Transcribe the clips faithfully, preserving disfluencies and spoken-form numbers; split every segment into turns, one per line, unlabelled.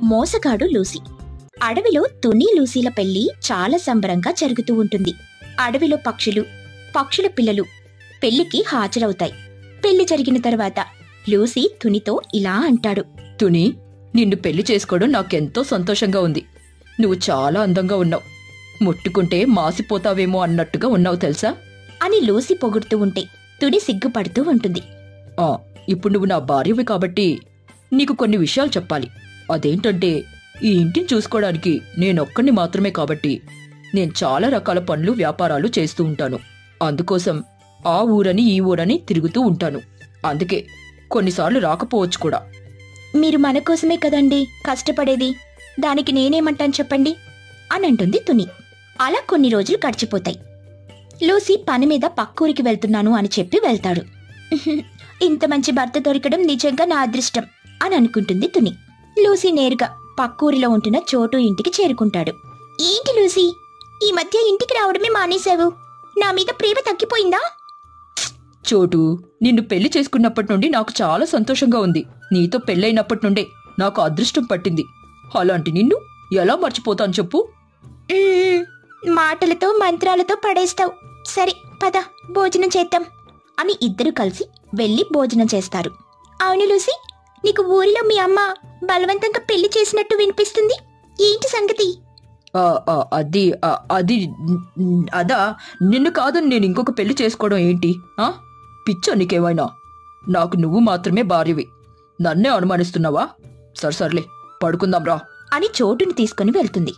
మోసగాడు లూసి. అడవిలో తుని లూసీల పెళ్లి చాలా సంబరంగా జరుగుతూ ఉంటుంది. అడవిలో పక్షులు, పక్షుల పిల్లలు పెళ్లికి హాజరవుతాయి. పెళ్లి జరిగిన తర్వాత లూసి తునితో ఇలా అంటాడు.
తుని, నిన్ను పెళ్లి చేసుకోవడం నాకెంతో సంతోషంగా ఉంది. నువ్వు చాలా అందంగా ఉన్నావు. ముట్టుకుంటే మాసిపోతావేమో అన్నట్టుగా ఉన్నావు తెలుసా
అని లూసి పొగుడుతూ ఉంటే తుని సిగ్గుపడుతూ ఉంటుంది.
ఆ ఇప్పుడు నువ్వు నా భార్యవి కాబట్టి నీకు కొన్ని విషయాలు చెప్పాలి. అదేంటంటే, ఈ ఇంటిని చూసుకోవడానికి నేనొక్కడిని మాత్రమే కాబట్టి నేను చాలా రకాల పనులు, వ్యాపారాలు చేస్తూ ఉంటాను. అందుకోసం ఆ ఊరని ఈ ఊరని తిరుగుతూ ఉంటాను. అందుకే కొన్నిసార్లు రాకపోవచ్చు కూడా.
మీరు మన కోసమే కదండి కష్టపడేది, దానికి నేనేమంటాను చెప్పండి అని అంటుంది తుని. అలా కొన్ని రోజులు గడిచిపోతాయి. లూసి పని మీద పక్కూరికి వెళ్తున్నాను అని చెప్పి వెళ్తాడు. ఇంత మంచి భర్త దొరకడం నిజంగా నా అదృష్టం అని అనుకుంటుంది తుని. లూసి నేరుగా పక్కూరిలో ఉంటున్న చోటు ఇంటికి చేరుకుంటాడు. ఏంటి లూసి, ఈ మధ్య ఇంటికి రావడమే మానేశావు? నా మీద ప్రేమ తగ్గిపోయిందా?
చోటు, నిన్ను పెళ్లి చేసుకున్నప్పటి నుండి నాకు చాలా సంతోషంగా ఉంది. నీతో పెళ్ళైనప్పటి నుండే నాకు అదృష్టం పట్టింది. అలాంటి నిన్ను ఎలా మర్చిపోతాను చెప్పు?
మాటలతో మంత్రాలతో పడేస్తావు. సరే పద, భోజనం చేద్దాం అని ఇద్దరు కలిసి వెళ్లి భోజనం చేస్తారు. అవును లూసి, నీకు ఊరిలో మీ అమ్మ బలవంతంగా పెళ్లి చేసినట్టు వినిపిస్తుంది. ఏంటి సంగతి?
అది అది అదా నిన్ను కాదని నేను ఇంకొక పెళ్లి చేసుకోవడం ఏంటి? ఆ పిచ్చో నీకేమైనా? నాకు నువ్వు మాత్రమే భార్యవి. నన్నే అనుమానిస్తున్నావా? సరే సర్లే, పడుకుందాం రా
అని చోటుని తీసుకుని వెళ్తుంది.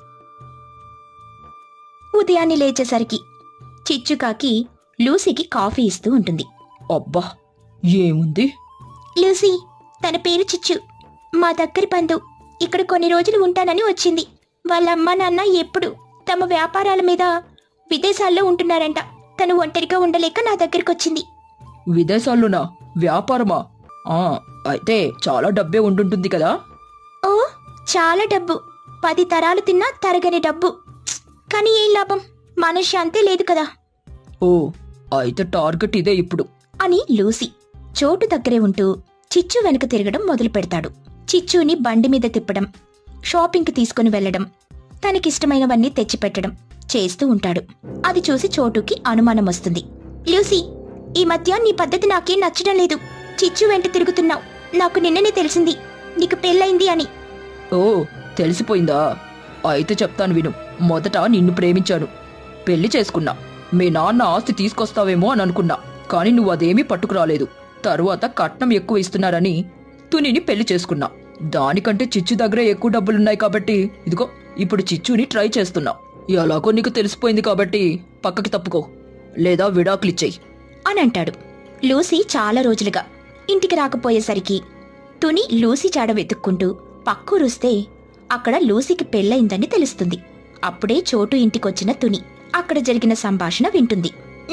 ఉదయాన్నే లేచేసరికి చిచ్చు కాకి లూసీకి కాఫీ ఇస్తూ ఉంటుంది.
అబ్బా, ఏముంది?
లూసీ, తన పేరు చిచ్చు, మా దగ్గరి బంధు. ఇక్కడ కొన్ని రోజులు ఉంటానని వచ్చింది. వాళ్ళ అమ్మ నాన్న ఎప్పుడు తమ వ్యాపారాల మీద విదేశాల్లో ఉంటున్నారంట. తను ఒంటరిగా ఉండలేక నా దగ్గరికి వచ్చింది.
విదేశాల్లోనా? వ్యాపారమా? ఆ అయితే చాలా డబ్బే ఉండుంటుంది కదా?
ఓ, చాలా డబ్బు. పది తరాలు తిన్నా తరగని డబ్బు. కానీ ఏం లాభం, మనశ్శాంతే లేదు కదా.
ఓ, అయితే టార్గెట్ ఇదే ఇప్పుడు
అని లూసి చోటు దగ్గరే ఉంటూ చిచ్చు వెనక తిరగడం మొదలు పెడతాడు. చిచ్చుని బండి మీద తిప్పడం, షాపింగ్కి తీసుకుని వెళ్లడం, తనకిష్టమైనవన్నీ తెచ్చిపెట్టడం చేస్తూ ఉంటాడు. అది చూసి చోటుకి అనుమానం వస్తుంది. లూసి, ఈ మధ్య నీ పద్ధతి నాకేం నచ్చడం లేదు. చిచ్చు వెంట తిరుగుతున్నావు. నాకు నిన్ననే తెలిసింది నీకు పెళ్ళైంది అని.
ఓ, తెలిసిపోయిందా? అయితే చెప్తాను విను. మొదట నిన్ను ప్రేమించాను, పెళ్లి చేసుకున్నా. మీ నాన్న ఆస్తి తీసుకొస్తావేమో అని అనుకున్నా, కానీ నువ్వు అదేమీ పట్టుకురాలేదు. తరువాత కట్నం ఎక్కువ ఇస్తున్నారని తునిని పెళ్లి చేసుకున్నా. దానికంటే చిచ్చు దగ్గర ఎక్కువ డబ్బులున్నాయి కాబట్టి ఇదిగో ఇప్పుడు చిచ్చుని ట్రై చేస్తున్నా. ఎలాగో నీకు తెలిసిపోయింది కాబట్టి పక్కకి తప్పుకో, లేదా విడాకులిచ్చేయి
అని అంటాడు. లూసీ చాలా రోజులుగా ఇంటికి రాకపోయేసరికి తుని లూసీ చాడ వెతుక్కుంటూ పక్కూరుస్తే అక్కడ లూసీకి పెళ్ళయిందని తెలుస్తుంది. అప్పుడే చోటు ఇంటికొచ్చిన తుని అక్కడ జరిగిన సంభాషణ వింటుంది.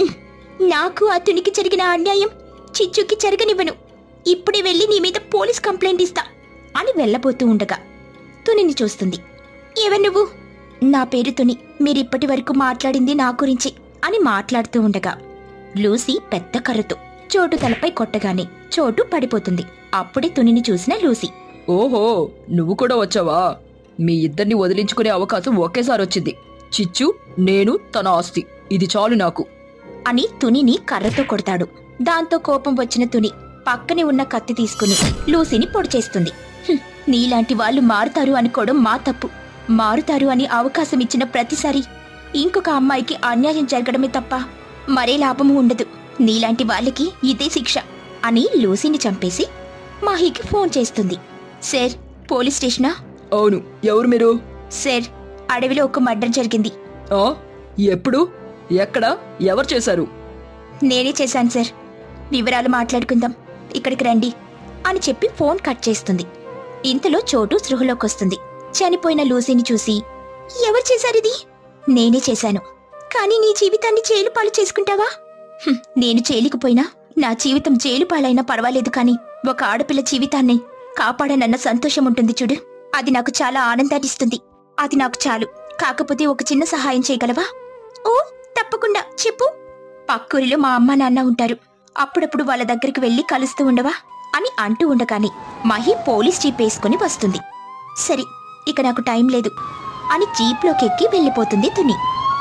నాకు ఆ తునికి జరిగిన అన్యాయం చిచ్చుకి జరగనివ్వను. ఇప్పుడే వెళ్ళి నీ మీద పోలీస్ కంప్లైంట్ ఇస్తా అని వెళ్లబోతూ ఉండగా తునిని చూస్తుంది. ఎవరు నువ్వు? నా పేరు తుని. మీరిప్పటి వరకు మాట్లాడింది నా గురించి అని మాట్లాడుతూ ఉండగా లూసీ పెద్ద కర్రతో చోటు తలపై కొట్టగానే చోటు పడిపోతుంది. అప్పుడే తునిని చూసిన లూసీ,
ఓహో, నువ్వు కూడా వచ్చావా? మీ ఇద్దరిని వదిలించుకునే అవకాశం ఒకేసారి వచ్చింది. చిచ్చు, నేను, తన ఆస్తి, ఇది చాలు నాకు
అని తునిని కర్రతో కొడతాడు. దాంతో కోపం వచ్చిన తుని పక్కనే ఉన్న కత్తి తీసుకుని లూసీని పొడిచేస్తుంది. నీలాంటి వాళ్ళు మారుతారు అనుకోవడం మా తప్పు. మారుతారు అని అవకాశం ఇచ్చిన ప్రతిసారి ఇంకొక అమ్మాయికి అన్యాయం జరగడమే తప్ప మరే లాభము ఉండదు. నీలాంటి వాళ్ళకి ఇదే శిక్ష అని లూసీని చంపేసి మాహికి ఫోన్ చేస్తుంది. సార్, పోలీస్ స్టేషనా?
అవును, ఎవరు మీరు?
సార్, అడవిలో ఒక మర్డర్ జరిగింది.
ఆ ఎప్పుడు? ఎక్కడ? ఎవరు చేశారు?
నేనే చేశాను సార్. వివరాలు మాట్లాడుకుందాం, ఇక్కడికి రండి అని చెప్పి ఫోన్ కట్ చేస్తుంది. ఇంతలో చోటు సృహలోకొస్తుంది. చనిపోయిన లూసీని చూసి, ఎవరు చేశారిది? నేనే చేశాను. కానీ నీ జీవితాన్ని జైలుపాలు చేసుకుంటావా? నేను జైలుకుపోయినా నా జీవితం జైలుపాలైనా పర్వాలేదు, కానీ ఒక ఆడపిల్ల జీవితాన్ని కాపాడనన్న సంతోషం ఉంటుంది చూడు, అది నాకు చాలా ఆనందాన్నిస్తుంది. అది నాకు చాలు. కాకపోతే ఒక చిన్న సహాయం చేయగలవా? ఓ, తప్పకుండా చెప్పు. పక్కూరిలో మా అమ్మ నాన్న ఉంటారు. అప్పుడప్పుడు వాళ్ళ దగ్గరికి వెళ్లి కలుస్తూ ఉండవా అని అంటూ ఉండగానే మహి పోలీస్ జీప్ వేసుకుని వస్తుంది. సరే, ఇక నాకు టైం లేదు అని జీప్లోకి ఎక్కి వెళ్ళిపోతుంది తుని.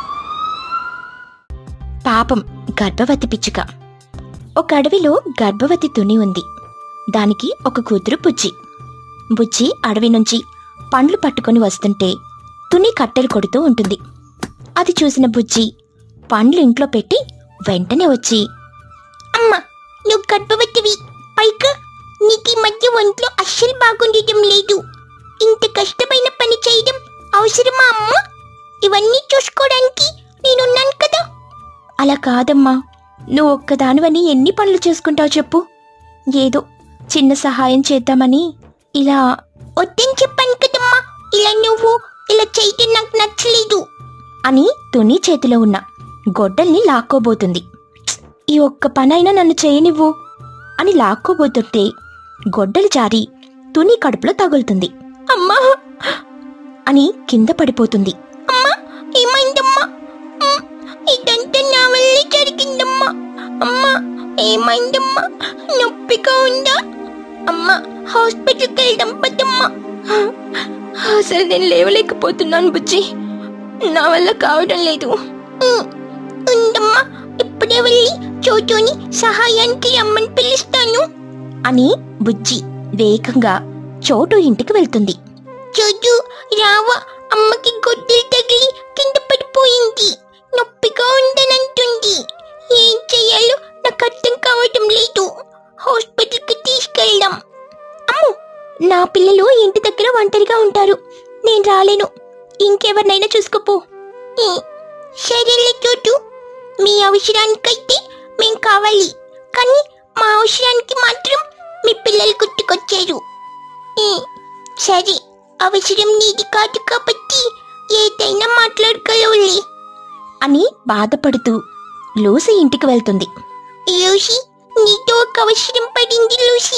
పాపం గర్భవతి పిచ్చుక. ఒక అడవిలో గర్భవతి తుని ఉంది. దానికి ఒక కూతురు బుజ్జి. బుజ్జి అడవి నుంచి పండ్లు పట్టుకొని వస్తుంటే తుని కట్టెలు కొడుతూ ఉంటుంది. అది చూసిన బుజ్జి పండ్లు ఇంట్లో పెట్టి వెంటనే వచ్చి, అమ్మా, నువ్వు గర్భవతివి, పైగా నీకు ఈ మధ్య ఒంట్లో అస్సలు బాగుండటం లేదు. ఇంత కష్టమైన పని చేయడం అవసరమా అమ్మా? ఇవన్నీ చూసుకోవడానికి నేనున్నాను కదా. అలా కాదమ్మా, నువ్వు ఒక్కదానివని ఎన్ని పనులు చేసుకుంటావు చెప్పు. ఏదో చిన్న సహాయం చేద్దామని ఇలా. వద్దని చెప్పాను కదమ్మా, ఇలా నువ్వు ఇలా చేయటం నాకు నచ్చలేదు అని తుని చేతిలో ఉన్న గొడ్డల్ని లాక్కోబోతుంది. ఈ ఒక్క పనైనా నన్ను చేయనివ్వు అని లాక్కోబోతుంటే గొడ్డలు జారి తుని కడుపులో తగులుతుంది. అమ్మా అని కింద పడిపోతుంది. అమ్మా, ఏమైందమ్మా? ఇదంతా నా వల్లే జరిగిందమ్మా. అమ్మా, ఏమైందమ్మా? నొప్పిగా ఉందా? అమ్మా, హాస్పిటల్కి వెళ్దాం పదమ్మా. అసలు నేను లేవలేకపోతున్నాను బుజ్జి, నా వల్ల కావడం లేదు. ఉందమ్మా, ఇప్పుడే వెళ్ళి చోటుని సహాయానికి రమ్మని పిలుస్తాను అని బుజ్జి వేగంగా చోటు ఇంటికి వెళ్తుంది. చోటు, రావా, అమ్మకి గొడ్డలు తగిలి కింద పడిపోయింది, నొప్పిగా ఉందనంటుంది. ఏం చెయ్యాలో నాకు అర్థం కావడం లేదు. హాస్పిటల్కి తీసుకెళ్దాం. అమ్మో, నా పిల్లలు ఇంటి దగ్గర ఒంటరిగా ఉంటారు, నేను రాలేను. ఇంకెవరినైనా చూసుకోపో. సరేలే చోటు, మీ అవసరానికైతే మేం కావాలి, కానీ మా అవసరానికి మాత్రం మీ పిల్లలు గుర్తుకొచ్చారు. సరే, అవసరం నీది కాదు కాబట్టి ఏదైనా మాట్లాడుకోవాలి అని బాధపడుతూ లూసి ఇంటికి వెళ్తుంది. లూసి, నీతో ఒక అవసరం పడింది లూసి.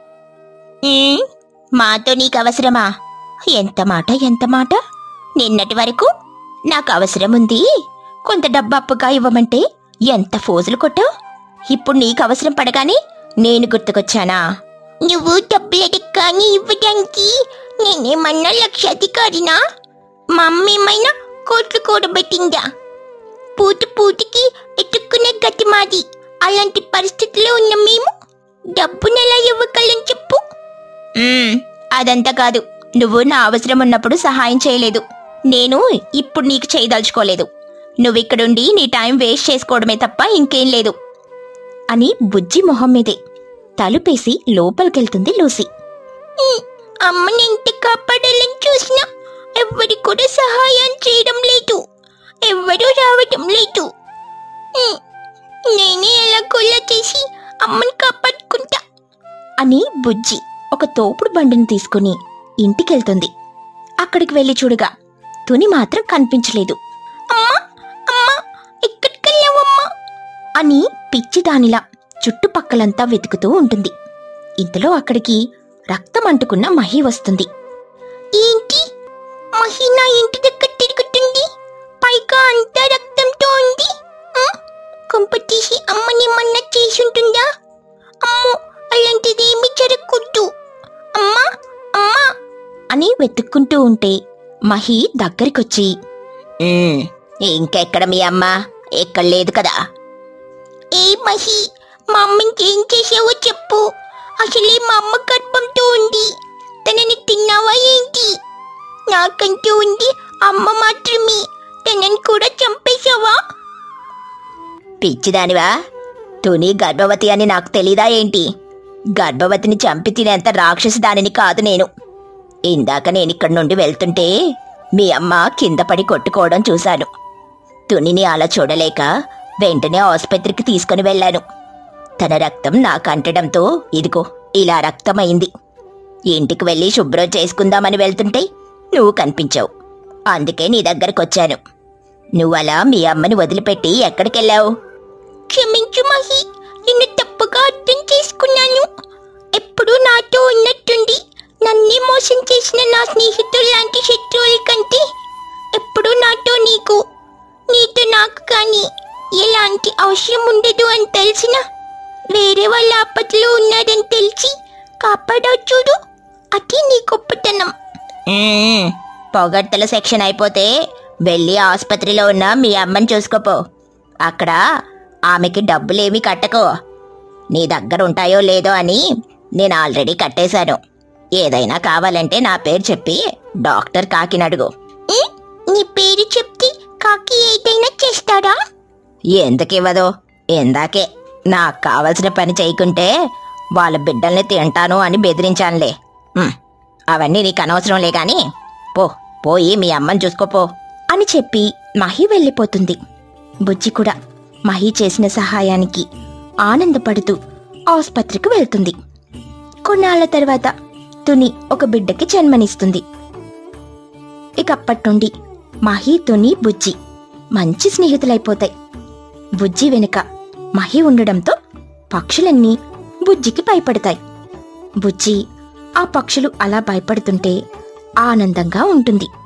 మాతో నీకు అవసరమా? ఎంత మాట ఎంత మాట! నిన్నటి వరకు నాకు అవసరం ఉంది, కొంత డబ్బు అప్పుగా ఇవ్వమంటే ఎంత ఫోజులు కొట్టావు. ఇప్పుడు నీకు అవసరం పడగానే నేను గుర్తుకొచ్చానా? నువ్వు డబ్బులు అడగగానే ఇవ్వడానికి నేనేమన్నా లక్షాధికారినా? మా అమ్మ ఏమైనా కోట్లు కూడబెట్టిందా? పూట పూటికి ఎత్తుక్కునే గతి మాది. అలాంటి పరిస్థితిలో ఉన్న మేము డబ్బునెలా ఇవ్వగలం చెప్పు? అదంతా కాదు, నువ్వు నా అవసరం ఉన్నప్పుడు సహాయం చేయలేదు, నేను ఇప్పుడు నీకు చేయదలుచుకోలేదు. నువ్విక్కడుండి నీ టైం వేస్ట్ చేసుకోవడమే తప్ప ఇంకేం లేదు అని బుజ్జి మొహం మీదే తలుపేసి లోపలికెళ్తుంది లూసి. అమ్మని ఎంత కాపాడాలని చూసినా ఎవ్వరి కూడా సహాయం చేయడం లేదు, ఎవ్వరూ రావడం లేదు. నేనే ఎలాగోలా చేసి అమ్మని కాపాడుకుంటా అని బుజ్జి ఒక తోపుడు బండిని తీసుకుని ఇంటికెళ్తుంది. అక్కడికి వెళ్లి చూడగా తుని మాత్రం కనిపించలేదు. అమ్మా, అమ్మా, ఎక్కడికెళ్ళావమ్మా అని పిచ్చిదానిలా చుట్టుపక్కలంతా వెతుకుతూ ఉంటుంది. ఇంతలో అక్కడికి రక్తం అంటుకున్న మహి వస్తుంది. ఏంటి, మహి నా ఇంటి దగ్గర తిరుగుతుంది, పైగా అంతా రక్తంతో ఉంది. కొంపతీసి అమ్మని మన్నా చేసుంటుందా? అమ్మో, అలాంటిదేమీ జరగకూడదు. అమ్మా, అమ్మా అని వెతుక్కుంటూ ఉంటే మహి దగ్గరికొచ్చి, ఇంకెక్కడ మీ అమ్మ? ఎక్కడ లేదు కదా. ఏ మహి, మా అమ్మని ఏం చేసావో చెప్పు. అసలే మా అమ్మ గర్భంతో ఉంది, తనని తిన్నావా ఏంటి? నాకంటూ ఉంది అమ్మ మాత్రమే, తనని కూడా చంపేశావా? పిచ్చిదానివా, తుని గర్భవతి అని నాకు తెలీదా ఏంటి? గర్భవతిని చంపి తినేంత రాక్షసి దానిని కాదు నేను. ఇందాక నేనిక్కడి నుండి వెళ్తుంటే మీ అమ్మ కింద పడి కొట్టుకోవడం చూశాను. తునిని అలా చూడలేక వెంటనే ఆసుపత్రికి తీసుకుని వెళ్ళాను. తన రక్తం నాకు అంటడంతో ఇదిగో ఇలా రక్తమైంది. ఇంటికి వెళ్ళి శుభ్రం చేసుకుందామని వెళ్తుంటే నువ్వు కనిపించావు, అందుకే నీ దగ్గరకొచ్చాను. నువ్వలా మీ అమ్మని వదిలిపెట్టి ఎక్కడికెళ్ళావు? క్షమించు మహి, నిన్ను తప్పుగా అర్థం చేసుకున్నాను. ఎప్పుడూ నాతో ఉన్నట్టుండి నన్నే మోసం చేసిన నా స్నేహితుల్లాంటి శత్రువుల కంటే ఎప్పుడూ నాతో నీకు, నీతో నాకు కానీ ఎలాంటి అవసరం ఉండదు అని తెలిసిన, వేరే వాళ్ళ ఆపదలో ఉన్నారని తెలిసి కాపాడావు చూడు, అది నీ గొప్పతనం. "ఉమ్, పొగడ్తల సెక్షన్ అయిపోతే వెళ్ళి ఆసుపత్రిలో ఉన్న మీ అమ్మని చూసుకోపో. అక్కడ ఆమెకి డబ్బులేమీ కట్టకో. నీ దగ్గర ఉంటాయో లేదో అని నేను ఆల్రెడీ కట్టేశాను. ఏదైనా కావాలంటే నా పేరు చెప్పి డాక్టర్ కాకిని అడుగు." "నీ పేరు చెప్తే కాకి ఏదైనా చేస్తాడా?" "ఎందుకివ్వదు? ఇందాకే నాకు కావలసిన పని చేయకుంటే వాళ్ళ బిడ్డల్ని తింటాను అని బెదిరించానులే. ఉమ్, అవన్నీ నీకు అనవసరంలే గాని పో, పోయి మీ అమ్మని చూసుకోపో" అని చెప్పి మహి వెళ్ళిపోతుంది. బుజ్జి కూడా మహి చేసిన సహాయానికి ఆనందపడుతూ ఆసుపత్రికి వెళ్తుంది. కొన్నాళ్ల తర్వాత తుని ఒక బిడ్డకి జన్మనిస్తుంది. ఇక అప్పటి నుండి మహి, తుని, బుజ్జి మంచి స్నేహితులైపోతాయి. బుజ్జి వెనుక మహి ఉండడంతో పక్షులన్నీ బుజ్జికి భయపడతాయి. బుజ్జి ఆ పక్షులు అలా భయపడుతుంటే ఆనందంగా ఉంటుంది.